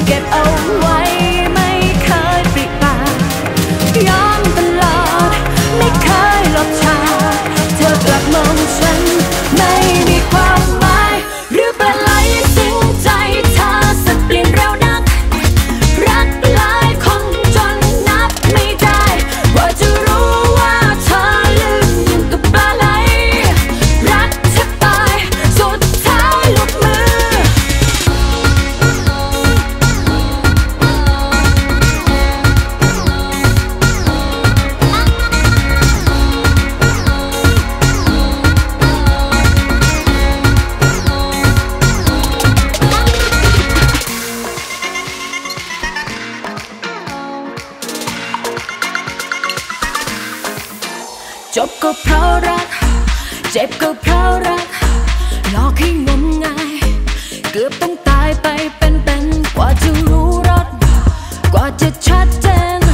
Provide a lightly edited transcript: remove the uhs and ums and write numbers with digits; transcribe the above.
เก็บเอาไว้ไม่เคยปริปากย้อนตลอดไม่เคยหลบฉากเธอกลับมองฉันไม่มีความหมายหรือเป็นไรสิ้นใจเธอสักเปลี่ยนเร็วนักรักหลายคนจนนับไม่ได้ว่าจะรู้ว่าเธอลืมยังกับปลาไหลรักแทบตายสุดท้ายหลุดมือจบก็เพราะรักเจ็บก็เพราะรักหลอกให้งมงายเกือบต้องตายไปเป็นกว่าจะรู้รสกว่าจะชัดเจน